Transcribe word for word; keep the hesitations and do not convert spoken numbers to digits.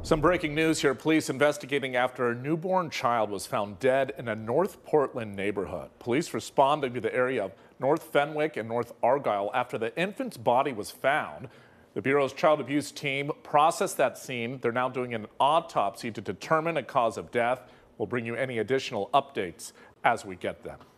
Some breaking news here. Police investigating after a newborn child was found dead in a North Portland neighborhood. Police responding to the area of North Fenwick and North Argyle after the infant's body was found. The Bureau's child abuse team processed that scene. They're now doing an autopsy to determine a cause of death. We'll bring you any additional updates as we get them.